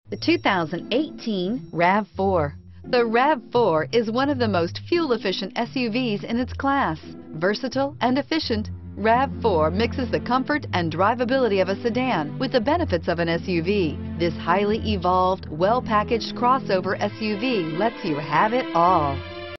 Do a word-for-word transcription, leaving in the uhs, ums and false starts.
The two thousand eighteen RAV four. The RAV four is one of the most fuel-efficient S U Vs in its class. Versatile and efficient, RAV four mixes the comfort and drivability of a sedan with the benefits of an S U V. This highly evolved, well-packaged crossover S U V lets you have it all.